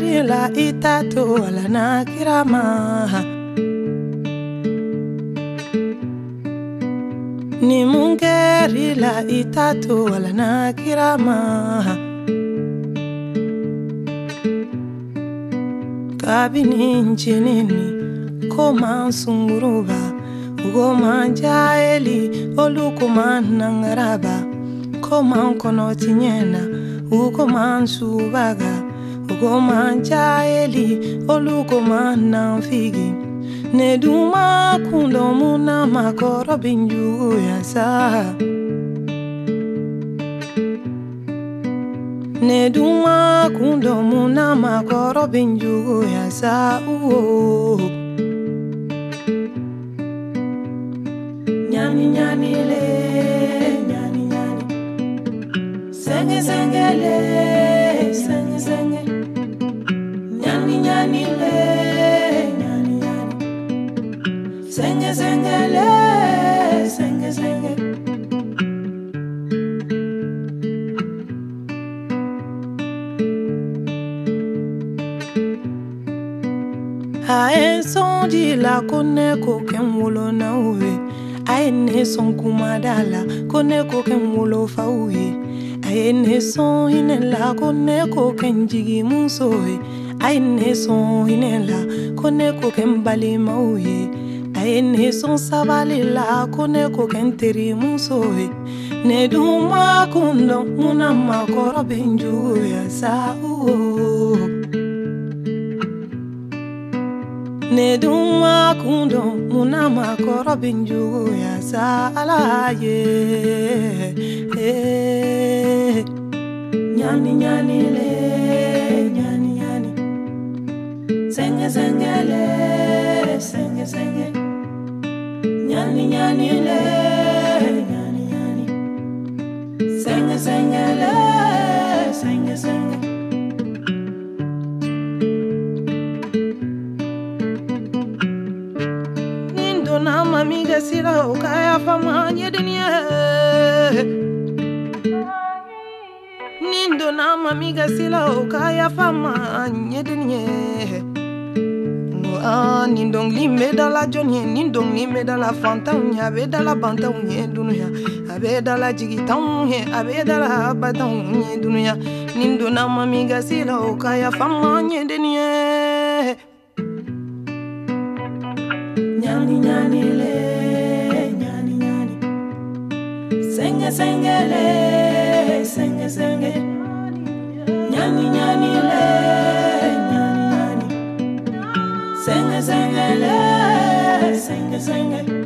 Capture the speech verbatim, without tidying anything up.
mungeri la itato ala na kirama. Ni mungeri la itato ala na kirama. Kabini nchinini koma sunguruba Goma jaeli olukuma nangaraba Koma kono tinyena ukoma subaga Goma jaeli olukuma nanfigi Neduma kundo muna makoro binju yasa Neduma kundo muna makoro binju yasa uo Nyani nyani le nyani nyani Senge senge le senge senge Nyani nyani le nyani nyani Senge senge le senge senge Ae sondi la kone koken wolo na uwe Ae ne son kumadala kone koken wolo fa uwe Ae ne son hinela kone koken jigi musowe Ae ne son hinela kone koken bali mauwe Ae ne son sabali la kone koken teri musowe Ne duma kundo muna makoro benju ya sa uo Ne duma kundo muna makoro binju ya sa alaye Nyani nyani le nyani nyani Senge senge le senge senge Nyani nyani le nyani nyani Senge senge le senge senge Na mamiga sila ukaya fama nyedenie Nindo na mamiga sila ukaya fama nyedenie Ah, nindong lime dans la jonie, nindong lime dans la fantagne, abe dans la bantagne dunia, abe dans la jigitagne, abe dans la batagne dunia, nindo na mamiga sila ukaya fama nyedenie Nyani nyani le, nyani nyani Senge senge le, senge senge Nyani nyani le, nyani nyani Senge senge le, senge senge